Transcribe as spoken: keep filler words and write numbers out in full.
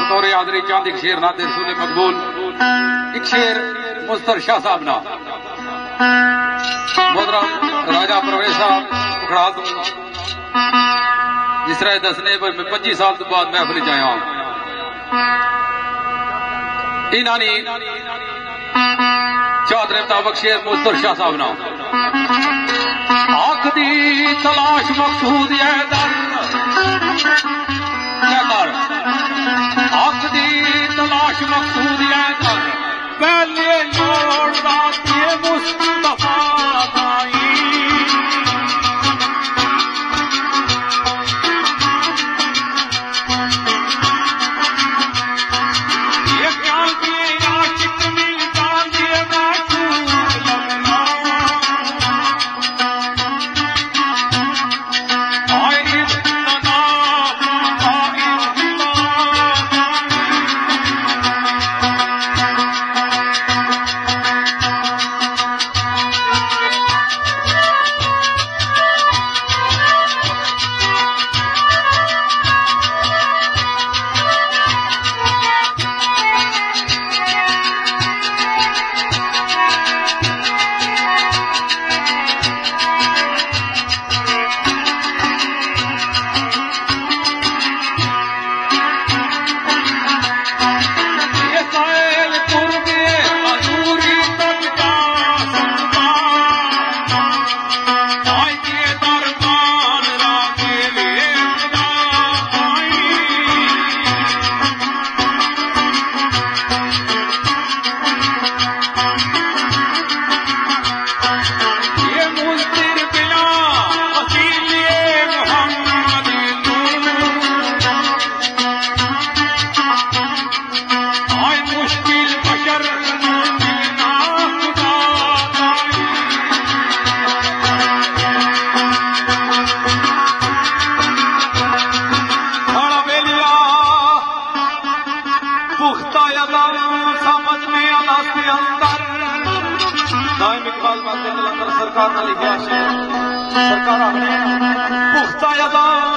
और यादरी चांद एक शेर नाते रसूल मकबूल एक शेर मुस्तर शाह साहब ना मोहतरम राजा परवेज साहब उखड़ा दूं जिस तरह दसने पर मैं पच्चीस साल तो बाद महफिल च आया इन्होंने चादरे मुताबक शेर मुस्तर शाह साहब ना आख दी तलाश मकसूद है दर आख दी तलाश मकसूद है दर पहले लौटदा ते मुस्तफा ताई ये क्या किए आशिक मिल जाए माशूक लगना आए इतना सरकार ने लिखा सरकार पुख्ता